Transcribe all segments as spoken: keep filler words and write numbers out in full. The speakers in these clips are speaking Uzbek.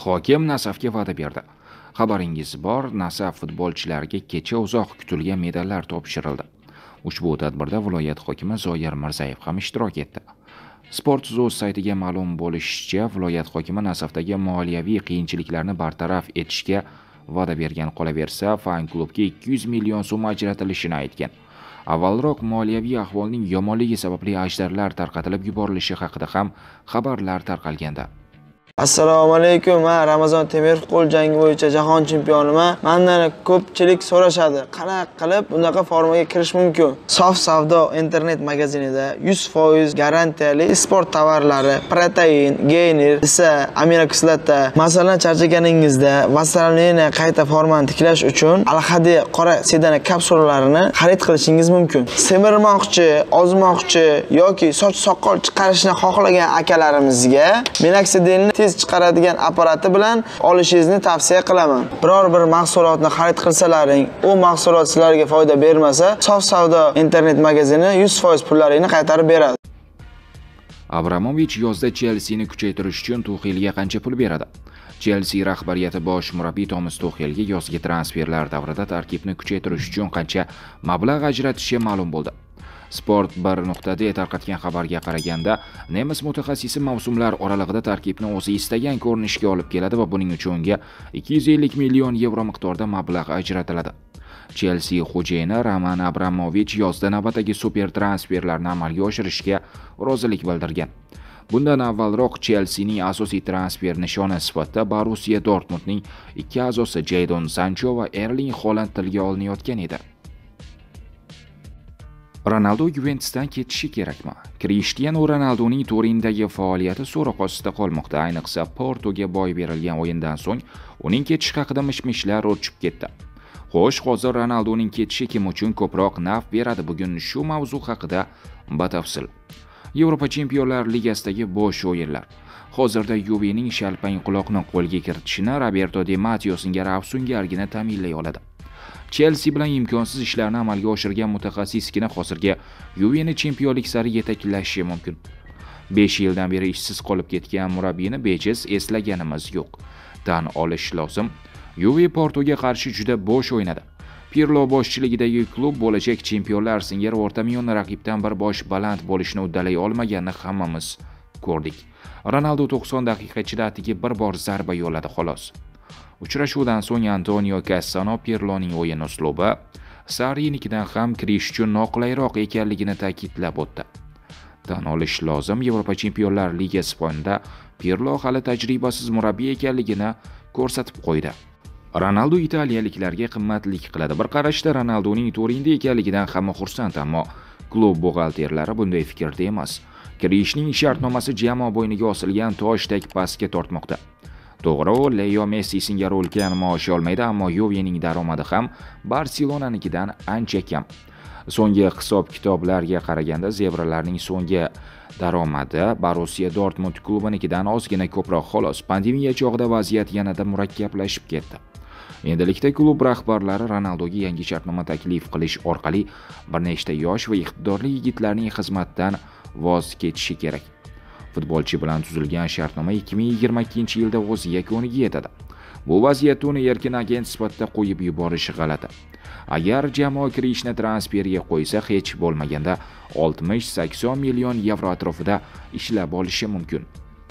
Hokim Nasafga va'da berdi. Xabaringiz bor, Nasaf futbolchilariga kecha uzoq kutilgan medallar topshirildi. Ushbu tadbirda viloyat hokimi Zoir Mirzayev ham ishtirok etdi. Sport.uz saytiga ma'lum bo'lishicha, viloyat hokimi Nasafdagi moliyaviy qiyinchiliklarni bartaraf etishga va'da bergan, qolaversa, fan klubga ikki yuz million so'm ajratilishini aytgan. Avvalroq moliyaviy ahvolning yomonligi sababli ajdarlar tarqatilib yuborilishi haqida ham xabarlar tarqalganda. Assalomu alaykum. Men Ramazon Temirov qo'l jangi bo'yicha jahon chempioniman. Mendan ko'pchilik so'rashadi, qanaqa qilib bunaqa formaga kirish mumkin? Sof savdo internet magazinida yuz foiz garantiyali sport tovarlari, protein, gainer, esa aminokislota, masalan, charchaganingizda vassalinni qayta formani tiklash uchun alhadi qora sedana kapsulalarini xarid qilishingiz mumkin. Semirmoqchi, ozmoqchi yoki soch soqol chiqarishni xohlagan akalarimizga minoksidelni chiqaradigan apparati bilan olishingizni tavsiya qilaman. Biror bir mahsulotni xarid qilsalaring, u mahsulot sizlarga foyda bermasa, Sof savdo internet magazini yuz foiz pullaringni qaytarib beradi. Abramovich yozda Chelsea ni kuchaytirish uchun Tuxelga qancha pul beradi? Chelsea rahbariyati bosh murabbiy Tomas Tuxelga yozgi transferlar davrida tarkibni kuchaytirish uchun qancha mablag' ajratishi ma'lum bo'ldi. Sport bir nuqta de tarqatgan xabarga qaraganda, nemis mutaxassisi mavsumlar oralig'ida tarkibni o'zi istagan ko'rinishga olib keladi va buning uchun unga ikki yuz ellik million yevro miqdorida mablag' ajratiladi. Chelsea xo'jayini Roman Abramovich yozda navbatdagi super transferlarni amalga oshirishga rozilik bildirgan. Bundan avvalroq Chelsea ning asosiy transfer nishoni sifatida Borussia Dortmundning ikki a'zosi Jadon Sancho va Erling Haaland tilga olinayotgan edi. Ronaldo Juventusdan ketishi kerakmi? Cristiano Ronaldoning Turindagi faoliyati so'roq ostida qolmoqda. Ayniqsa, Portoga boy berilgan o'yindan so'ng uning ketishi haqida mish-mishlar o'chib ketdi. Xo'sh, hozir Ronaldoning ketishi kim uchun ko'proq naf beradi? Bugun shu mavzu haqida batafsil. Yevropa Chempionlar Ligasidagi bo'sh o'yinlar. Hozirda Juvening shalpang quloqni qo'lga kiritishini Roberto Di Matteo singari afsungargina ta'minlay oladi. Chelsea bilan imkonsiz ishlarni amalga oshirgan mutaxassisgina hozirga Juveni chempionlik sari yetaklashi mumkin. besh yildan beri ishsiz qolib ketgan murabbiyni bejiz eslaganimiz yo'q. Tan olish lozim, Juve Portoga qarshi juda bo'sh o'ynadi. Pirlo boshchiligidagi klub bo'lajak chempionlar singari o'rtamiyona raqibdan bir bosh baland bo'lishni uddalay olmaganini hammamiz ko'rdik. Ronaldo to'qson daqiqa ichida atiga bir bor zarba yo'lladi xolos. Uchrashuvdan so'ng Antonio Cassano Pirloning o'yin uslubi Sarrinikidan ham kirish uchun noqulayroq ekanligini ta'kidlab o'tdi. Tan olish lozim, Yevropa Chempionlar Ligasi fonida Pirlo hali tajribasiz murabbiy ekanligini ko'rsatib qo'ydi. Ronaldo italiyaliklarga qimmatlik qiladi. Bir qarashda Ronaldoning Turinda ekanligidan hamma xursand, ammo klub buxgalterlari bunday fikrda emas. Kirishning shartnomasi jamoa bo'yniga osilgan toshdek pastga tortmoqda. To'g'ri, Leo Messi singari ulkan maosh olmaydi, ammo Juvening daromadi ham Barselonanikidan ancha kam. So'nggi hisob-kitoblarga qaraganda zebralarning so'nggi daromadi Borussia Dortmund klubinikidan ozgina ko'proq xolos. Pandemiya chog'ida vaziyat yanada murakkablashib ketdi. Endilikda klub rahbarlari Ronaldoga yangi shartnoma taklif qilish orqali bir nechta yosh va iqtidorli yigitlarning xizmatdan voz kechishi kerak. Futbolchi bilan tuzilgan shartnoma ikki ming yigirma ikkinchi yilda o'z yakuniga yetadi. Bu vaziyatda uni erkin agent sifatida qo'yib yuborish g'alati. Agar jamoa kirishni transferga qo'ysa, hech bo'lmaganda oltmish sakson million yevro atrofida ishlab olishi mumkin.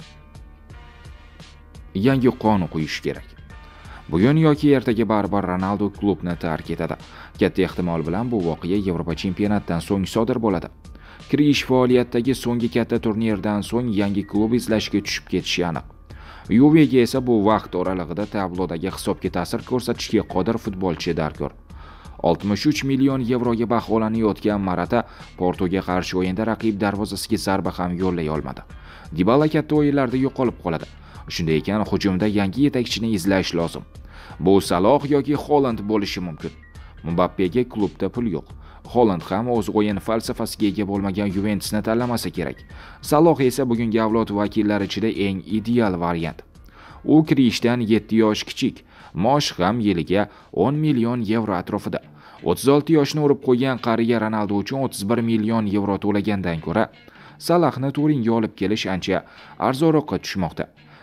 Yangi qonun qo'yish kerak. Bugun yoki ertaga baribir Ronaldo klubni tark etadi. Katta ehtimol bilan bu voqea Yevropa chempionatidan so'ng sodir bo'ladi. Kirish faoliyatdagi so'nggi katta turnirdan so'ng yangi klub izlashga tushib ketishi aniq. Juvega esa bu vaqt oralig'ida tablodagi hisobga ta'sir ko'rsatishga qodir futbolchi darkor. oltmish uch million yevroga baholanayotgan Morata Portoga qarshi o'yinda raqib darvozasiga zarba ham yo'llay olmadi. Dybala katta o'yinlarda yo'qolib qoladi. Shunday ekan, hujumda yangi yetakchini izlash lozim. Bu Saloh yoki Haaland bo'lishi mumkin. Mbappega klubda pul yo'q. Haaland ham o'z o'yin falsafasiga ega bo'lmagan Juventusni tanlamasa kerak. Saloh esa bugungi avlod vakillari ichida eng ideal variant. U kirishdan yetti yosh kichik, maosh ham yiliga o'n million yevro atrofida. o'ttiz olti yoshni urib qo'ygan qariya Ronaldo uchun o'ttiz bir million yevro to'lagandan ko'ra Salahni Turinga olib kelish ancha arzonroqqa tushmoqda.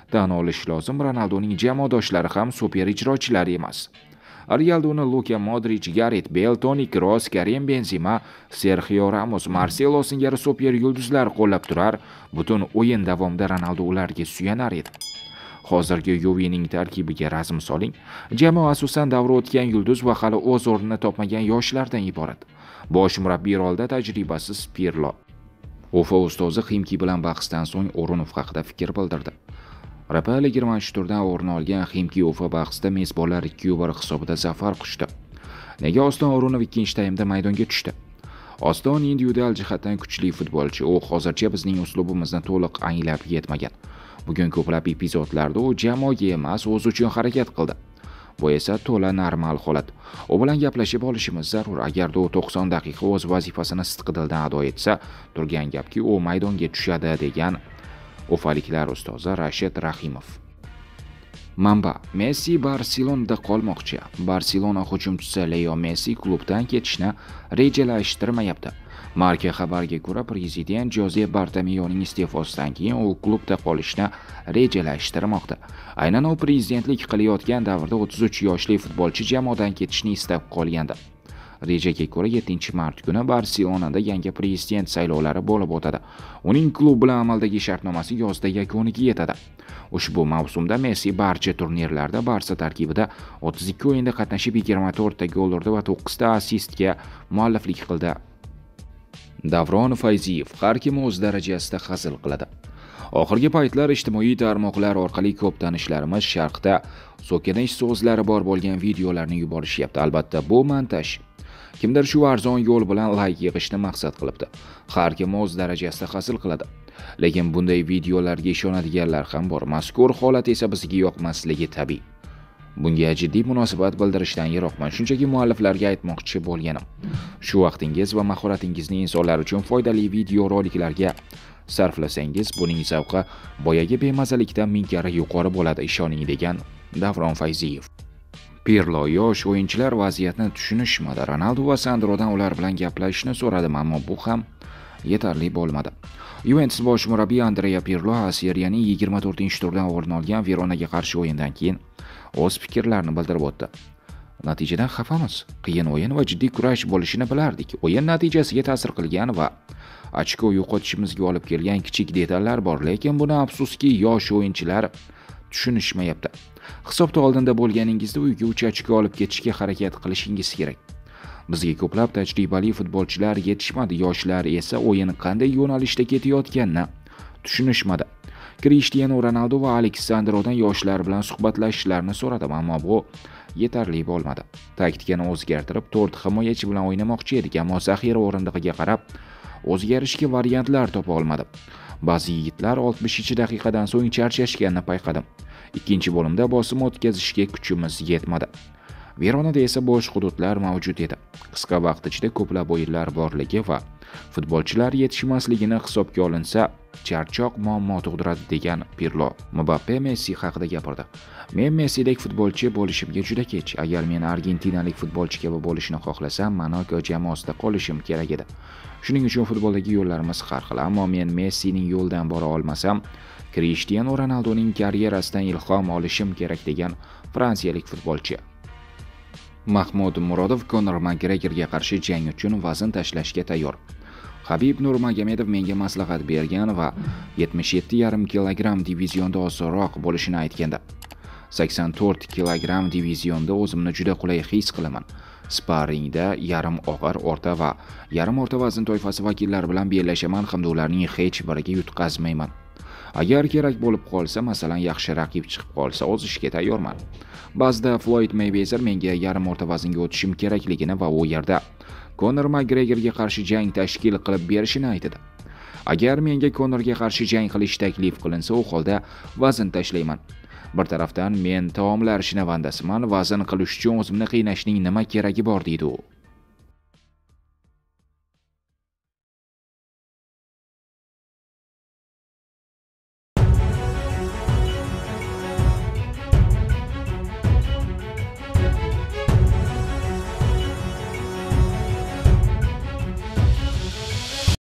Tan olish lozim, Ronaldoning jamoadoshlari ham super ijrochilar emas. Ronaldo, Luka Modric, Gareth Bale, Toni Kroos, Karim Benzema, Sergio Ramos, Marcelo singari super yulduzlar qo'llab turar, butun o'yin davomida Ronaldo ularga suyanar edi. Hozirgi Juvening tarkibiga razm soling. Jamoa asosan davri o'tgan yulduz va hali o'z o'rnini topmagan yoshlardan iborat. Bosh murabbiy rolida tajribasiz Pirlo. Ufa ustozi Ximki bilan bahsdan so'ng O'runov haqida fikr bildirdi. R P L yigirma uch turdan o'rin olgan Ximki Ufa bahsda mezbonlar ikki bir hisobida zafar quchdi. Nega Oston O'runov ikkinchi taymda maydonga tushdi? Oston individual jihatdan kuchli futbolchi, u hozircha bizning uslubimizni to'liq anglab yetmagan. Bugun ko'plab epizodlarda u jamoaga emas, o'zi uchun harakat qildi. Bu esa to'la normal holat. U bilan gaplashib olishimiz zarur. Agarda u to'qson daqiqa o'z vazifasini sidqidildan ado etsa, turgan gapki u maydonga tushadi, degan ufaliklar ustozi Rashid Rahimov. Manba: Messi Barselonada qolmoqchi. Barselona hujumchisi Leo Messi klubdan ketishni rejalashtirmayapti. Marca xabariga ko'ra, prezident Jose Bartomeuning iste'fosidan keyin u klubda qolishni rejalashtirmoqda. Aynan u prezidentlik qilayotgan davrda o'ttiz uch yoshli futbolchi jamoadan ketishni istab qolgandi. Rejaga ko'ra yettinchi mart kuni Barselonada yangi prezident saylovlari bo'lib o'tadi. Uning klub bilan amaldagi shartnomasi yozda yakuniga yetadi. Ushbu mavsumda Messi barcha turnirlarda Barsa tarkibida o'ttiz ikki o'yinda qatnashib yigirma to'rt ta gol urdi va to'qqiz ta assistga mualliflik qildi. Davron Fayziyev: har kim o'z darajasida hazil qiladi. Oxirgi paytlar ijtimoiy tarmoqlar orqali ko'p tanishlarimiz Sharqda so'kinish so'zlari bor bo'lgan videolarni yuborishyapti. Albatta, bu montaj. Kimdir shu arzon yo'l bilan layk yig'ishni maqsad qilibdi. Har kim o'z darajasida hazil qiladi. Lekin bunday videolarga ishonadiganlar ham bor. Mazkur holat esa bizga yoqmasligi tabiiy. Bunga jiddiy munosabat bildirishdan yiroqman. Shunchaki mualliflarga aytmoqchi bo'lganim, shu vaqtingiz va mahoratingizni insonlar uchun foydali video roliklarga sarflasangiz, buning zavqi boyagi bemazalikdan ming karra yuqori bo'ladi, ishoning, degan Davron Fayziyev. Pirlo: yosh o'yinchilar vaziyatni tushunishmadi. Ronaldo va Sandrodan ular bilan gaplashishni so'radim, ammo bu ham yetarli bo'lmadi. Juventus bosh murabbiyi Andrea Pirlo seriyaning yigirma to'rtinchi turdan o'rin olgan Veronaga qarshi o'yindan keyin o'z fikrlarini bildirib o'tdi. Natijadan xafamiz. Qiyin o'yin va jiddiy kurash bo'lishini bilardik. O'yin natijasiga ta'sir qilgan va ochko yo'qotishimizga olib kelgan kichik detallar bor, lekin buni afsuski yosh o'yinchilar tushunishmayapti. Hisobda oldinda bo'lganingizda uyga uch ochko olib ketishga harakat qilishingiz kerak. Bizga ko'plab tajribali futbolchilar yetishmadi, yoshlar esa o'yin qanday yo'nalishda ketayotganini tushunishmadi. Cristiano Ronaldo va Aleksandrodan yoshlar bilan suhbatlashishlarini so'radim, ammo bu yetarli bo'lmadi. Taktikani o'zgartirib, to'rt himoyachi bilan o'ynamoqchi edik, ammo zaxira o'rindig'iga qarab o'zgarishga variantlar topa olmadim. Ba'zi yigitlar oltmishinchi daqiqadan so'ng charchashganini payqadim. Ikkinchi bo'limda bosim o'tkazishga kuchimiz yetmadi. Veronada esa bo'sh hududlar mavjud edi. Qisqa vaqt ichida ko'plab o'yinlar borligi va futbolchilar yetishmasligini hisobga olinsa, charchoq muammo tug'diradi, degan Pirlo. Mbappe Messi haqida gapirdi. Men Messidek futbolchi bo'lishimga juda kech. Agar men argentinalik futbolchi kabi bo'lishni xohlasam, Monaco jamoasida qolishim kerak edi. Shuning uchun futboldagi yo'llarimiz har xil, ammo men Messining yo'ldan bora olmasam, Cristiano Ronaldoning karyerasidan ilhom olishim kerak, degan fransiyalik futbolchi. Mahmud Murodov Conor McGregorga qarshi jang uchun vazn tashlashga tayyor. Habib Nurmagomedov menga maslahat bergan va yetmish yetti yarim kilogramm divizionda osonroq bo'lishini aytganda, sakson to'rt kilogramm divizionda o'zimni juda qulay his qilaman. Sparringda yarim og'ir, o'rta va yarim o'rta vazn toifasi vakillari bilan bellashaman hamda ularning hech biriga yutqazmayman. Agar kerak bo'lib qolsa, masalan, yaxshi raqib chiqib qolsa, o'z ishga tayyorman. Ba'zida Floyd Mayweather menga yarim o'rta vaznga o'tishim kerakligini va u yerda Conor McGregorga qarshi jang tashkil qilib berishini aytdi. Agar menga Conorga qarshi jang qilish taklif qilinsa, u holda vazn tashlayman. Bir tarafdan men taomlar shinavandasiman, vazn qilish uchun o'zimni qiynashning nima keragi bor, deydi u.